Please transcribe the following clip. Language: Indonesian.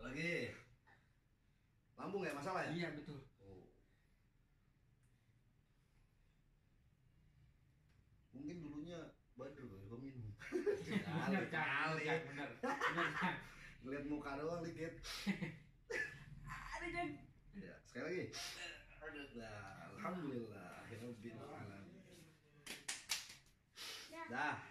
Lagi. Lambung ya masalah ya? Iya betul. Oh. Mungkin dulunya Badru suka minum. Kali. Bener. Lihat muka doang dikit. Ada Jan. Ya, sekali lagi. Nah, alhamdulillah. Rabbil alamin. Dah.